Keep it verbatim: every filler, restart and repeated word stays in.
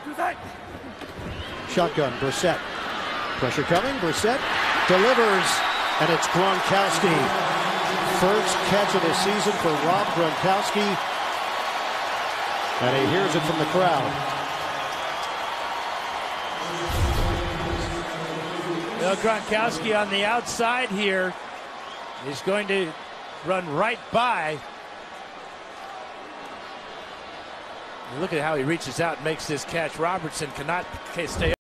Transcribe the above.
Shotgun, Brissett. Pressure coming, Brissett delivers, and it's Gronkowski. First catch of the season for Rob Gronkowski. And he hears it from the crowd. Well, Gronkowski on the outside here is going to run right by. Look at how he reaches out and makes this catch. Robertson cannot stay up.